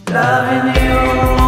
loving you.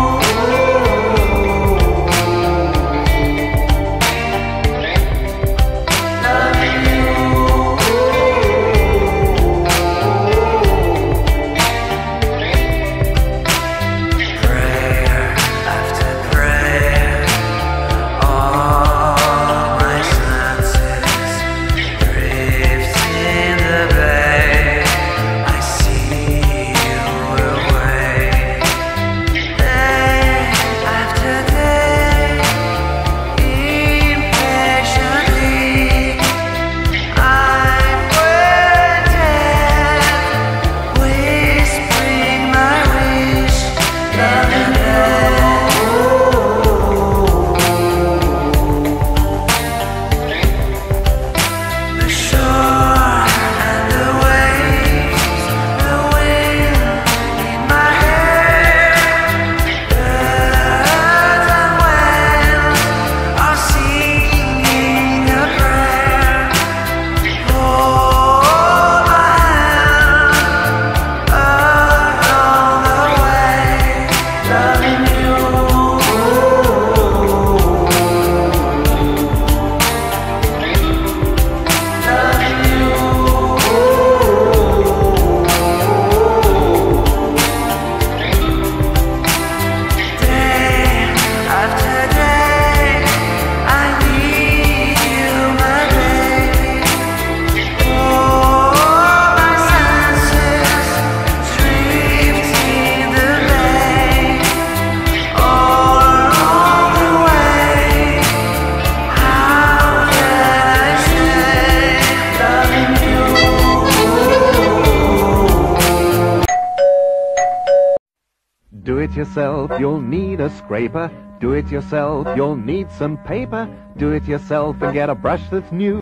Do it yourself, you'll need a scraper. Do it yourself, you'll need some paper. Do it yourself and get a brush that's new.